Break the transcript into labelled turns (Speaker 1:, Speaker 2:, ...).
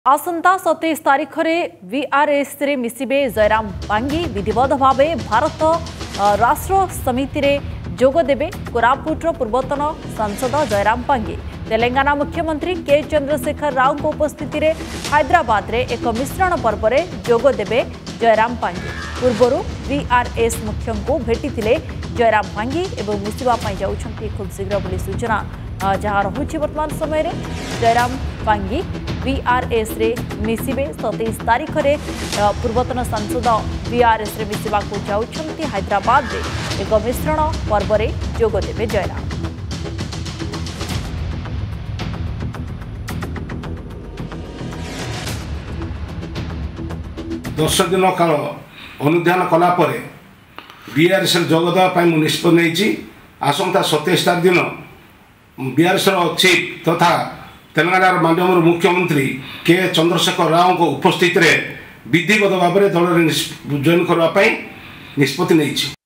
Speaker 1: आसंता 27 तारीख में वीआरएस रे मिसिबे जयराम पांगी विधिवत भाव भारत राष्ट्र समिति रे जोग देबे कोरापुटर पूर्वतन सांसद जयराम पांगी। तेलंगाना मुख्यमंत्री के चंद्रशेखर राव को उपस्थिति रे हैदराबाद रे एक मिश्रण पर्व रे जोग देबे जयराम पांगी। पूर्व वीआरएस मुख्य को भेटिथिले जयराम पांगी एवं मिसिबा पई जाउछंती खूब शीघ्र बोली सूचना जहाँ रहुछि वर्तमान समय रे जयराम पांगी वीआरएस रे मिसिबे 27 तारीख रे पूर्वतन सांसद वीआरएस रे मिसिबा को जाउछंती हैदराबाद रे एक मिश्रण पर्व रे जोग देबे जयराम।
Speaker 2: दस दिन काल अनुधान कलापर बीआरएस जोग देवाई निष्पत्ति नहीं। आसंता 27 तारीख दिन बीआरएस चीफ तथा तेलंगाना माननीय मुख्यमंत्री के चंद्रशेखर राव को उपस्थित विधिवत भाव में दल जॉइन करने निष्पत्ति नहीं।